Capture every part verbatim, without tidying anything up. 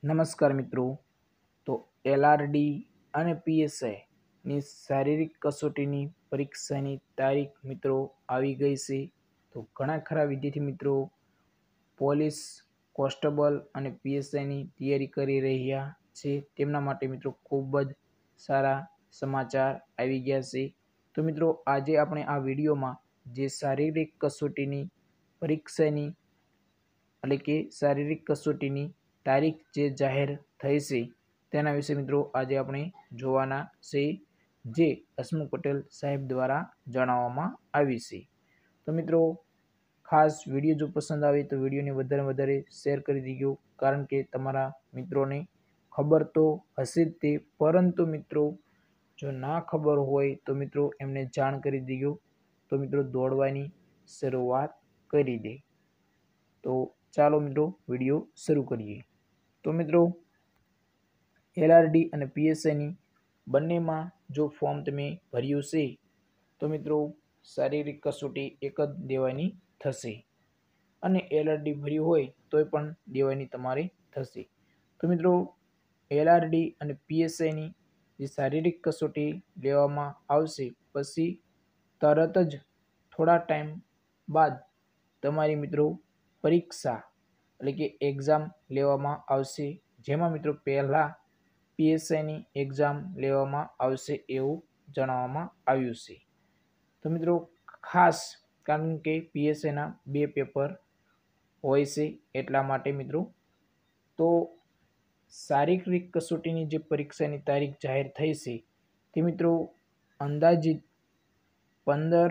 નમસ્કાર મિત્રો, તો એલઆરડી અને પીએસઆઈની શારીરિક કસોટીની પરીક્ષાની તારીખ મિત્રો આવી ગઈ છે। તો ઘણા ખરા વિદ્યાર્થી મિત્રો પોલીસ કોન્સ્ટેબલ અને પીએસઆઈની તૈયારી કરી રહ્યા છે। તેમના માટે મિત્રો ખૂબ જ સારા સમાચાર આવી ગયા છે। તો મિત્રો આજે આપણે આ વિડીયોમાં જે શારીરિક કસોટીની પરીક્ષાની એટલે કે શારીરિક કસોટીની તારીખ જે જાહેર થઈ છે તેના વિશે મિત્રો આજે આપણે જોવાના છે, જે હસમુખ પટેલ સાહેબ દ્વારા જણાવવામાં આવી છે। તો મિત્રો ખાસ વિડીયો જો પસંદ આવે તો વિડીયોને વધારે વધારે શેર કરી દીજો, કારણ કે તમારા મિત્રોને ખબર તો હશે જ તે, પરંતુ મિત્રો જો ના ખબર હોય તો મિત્રો એમને જાણ કરી દીજો, તો મિત્રો દોડવાની શરૂઆત કરી દે। તો ચાલો મિત્રો વિડીયો શરૂ કરીએ। તો મિત્રો એલઆરડી અને પીએસઆઈની બંનેમાં જો ફોર્મ તમે ભર્યું છે તો મિત્રો શારીરિક કસોટી એક જ દેવાની થશે, અને એલઆરડી ભર્યું હોય તોય પણ દેવાની તમારે થશે। તો મિત્રો એલઆરડી અને પીએસઆઈની જે શારીરિક કસોટી લેવામાં આવશે પછી તરત જ થોડા ટાઈમ બાદ તમારી મિત્રો પરીક્ષા એટલે કે એક્ઝામ લેવામાં આવશે, જેમાં મિત્રો પહેલાં પીએસઆઈની એક્ઝામ લેવામાં આવશે એવું જણાવવામાં આવ્યું છે। તો મિત્રો ખાસ કારણ કે પીએસઆઈના બે પેપર હોય છે એટલા માટે મિત્રો તો શારીરિક કસોટીની જે પરીક્ષાની તારીખ જાહેર થઈ છે તે મિત્રો અંદાજિત પંદર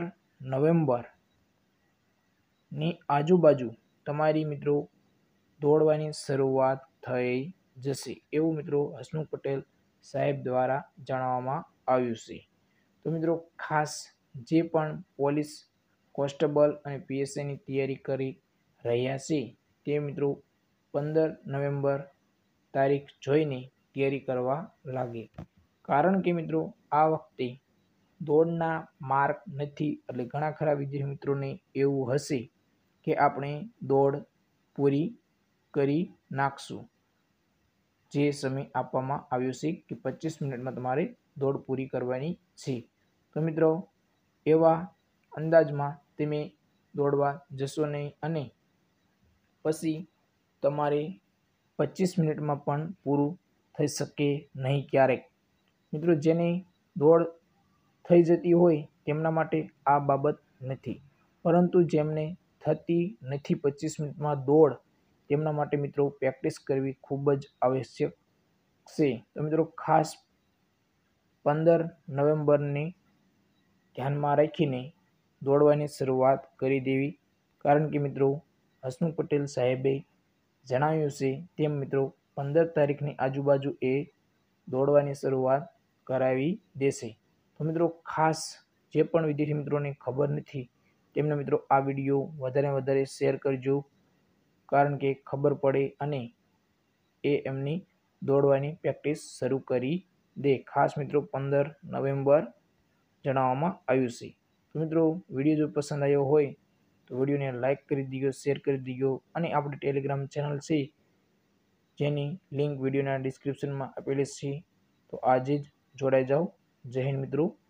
નવેમ્બરની આજુબાજુ તમારી મિત્રો દોડવાની શરૂઆત થઈ જશે એવું મિત્રો હસમુખ પટેલ સાહેબ દ્વારા જણાવવામાં આવ્યું છે। તો મિત્રો ખાસ જે પણ પોલીસ કોન્સ્ટેબલ અને પીએસઆઈની તૈયારી કરી રહ્યા છે તે મિત્રો પંદર નવેમ્બર તારીખ જોઈને તૈયારી કરવા લાગે, કારણ કે મિત્રો આ વખતે દોડના માર્ક નથી, એટલે ઘણા ખરા વિદ્યાર્થી મિત્રોને એવું હશે કે આપણે દોડ પૂરી કરી નાખશું, જે સમય આપવામાં આવ્યો છે કે પચીસ મિનિટમાં તમારે દોડ પૂરી કરવાની છે। તો મિત્રો એવા અંદાજમાં તમે દોડવા જશો નહીં, અને પછી તમારે પચીસ મિનિટમાં પણ પૂરું થઈ શકે નહીં ક્યારેક। મિત્રો જેને દોડ થઈ જતી હોય તેમના માટે આ બાબત નથી, પરંતુ જેમને થતી નથી પચીસ મિનિટમાં દોડ, તેમના માટે મિત્રો પ્રેક્ટિસ કરવી ખૂબ જ આવશ્યક છે। તો મિત્રો ખાસ પંદર નવેમ્બરને ધ્યાનમાં રાખીને દોડવાની શરૂઆત કરી દેવી, કારણ કે મિત્રો હસમુખ પટેલ સાહેબે જણાવ્યું છે તેમ મિત્રો પંદર તારીખની આજુબાજુ એ દોડવાની શરૂઆત કરાવી દેશે। તો મિત્રો ખાસ જે પણ વિદ્યાર્થી મિત્રોને ખબર નથી તેમને મિત્રો આ વિડીયો વધારે વધારે શેર કરજો, કારણ કે ખબર પડે અને એ એમની દોડવાની પ્રેક્ટિસ શરૂ કરી દે। ખાસ મિત્રો પંદર નવેમ્બર જણાવવામાં આવ્યું છે। તો મિત્રો વિડીયો જો પસંદ આવ્યો હોય તો વિડીયોને લાઇક કરી દીજો, શેર કરી દીજો, અને આપણી ટેલિગ્રામ ચેનલ છે જેની લિંક વિડીયોના ડિસ્ક્રિપ્શનમાં આપેલી છે, તો આજે જ જોડાઈ જાઓ। જય હિન્દ મિત્રો।